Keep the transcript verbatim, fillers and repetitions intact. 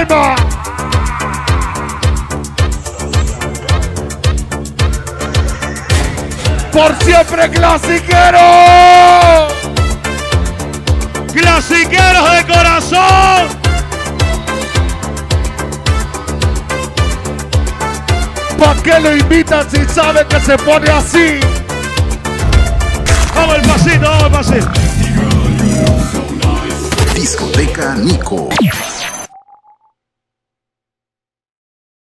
palma. Por siempre clasiquero. Clasiqueros de corazón. ¿Para qué lo invitan si saben que se pone así? Vamos el pasito, vamos el pasito. Discoteca Nico.